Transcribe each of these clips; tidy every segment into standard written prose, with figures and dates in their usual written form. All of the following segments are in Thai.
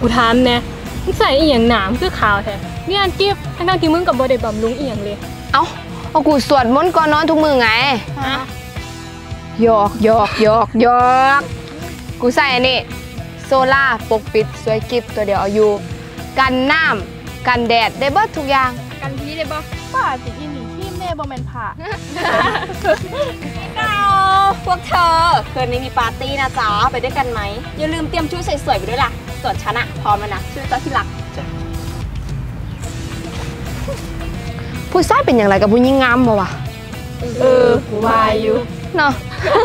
กูถามแน่มึงใส่อีหยังหนามคือขาวแท้เนี่ยอันกิ๊บทั้งที่มึงกับบ่ได้บำรุงอีหยังเลยเอากูสวดมนต์ก่อนนอนทุกมื้อไงหยอกกูใส่อันนี้โซล่าปกปิดสวยกิฟตัวเดียวเอาอยู่กันน้ำกันแดดได้เบิดทุกอย่างกันพีได้บ่ป้าสิอีนี่ที่แม่บ่แม่นผ่าพวกเธอคืนนี้มีปาร์ตี้นะจ๊ะไปด้วยกันไหมอย่าลืมเตรียมชุดสวยๆไปด้วยล่ะส่วนฉันอะพร้อมแล้วนะชื่อเจ้าที่รักผู้ชายเป็นอย่างไรกับผู้หญิงงามบ่วะวายอยู่เนาะ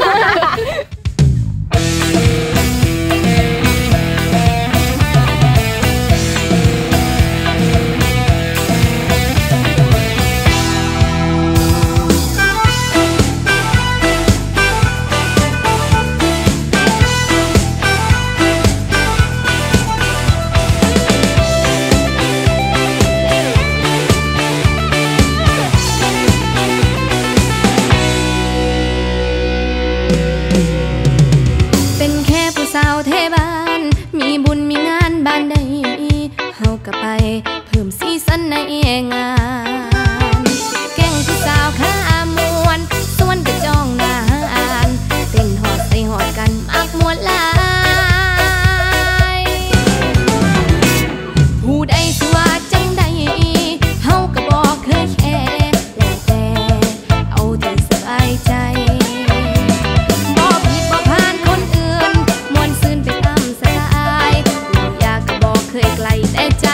ไปเพิ่มสีสันในงานแก่งผู้สาวขามวนส่วนกระจองนานเต้นหอดใส่หอดกันมักมวนลายผู้ใดสิว่าจังใดเฮาก็บอกเคยแค่แล้วแต่เอาที่สบายใจบ่ผิดบ่ผ่านคนอื่นมวนซื่นไปตามสไตล์อยากก็บอกเคยไกลแต่ใจ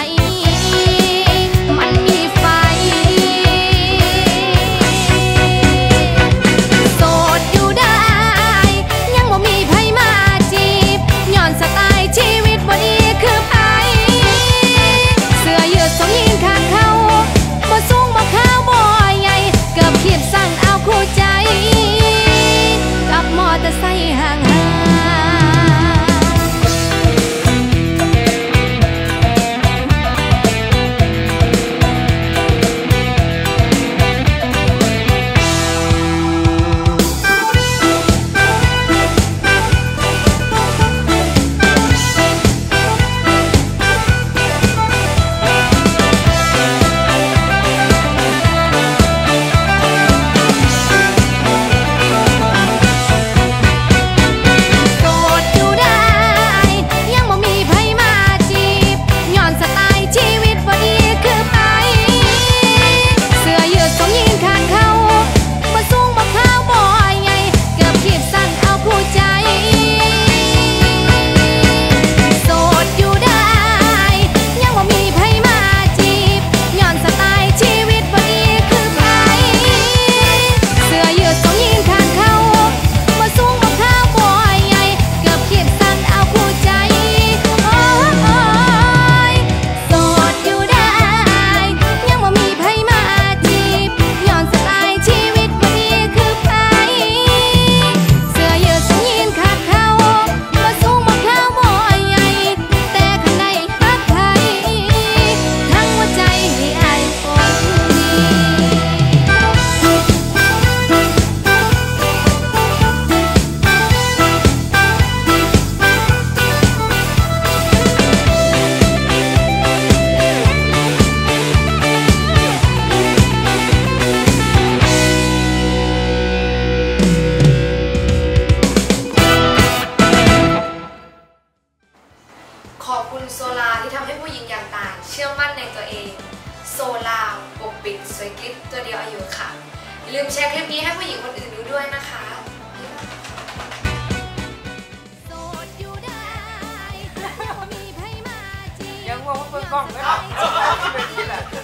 ขอบคุณโซลาที่ทำให้ผู้หญิงอย่างต่างเชื่อมั่นในตัวเองโซลาปกปิดสวยกิ๊บตัวเดียวอายุค่ะลืมแชร์คลิปนี้ให้ผู้หญิงคนอื่นดูด้วยนะคะยังงงว่าเปิดกล้องไหมล่ะ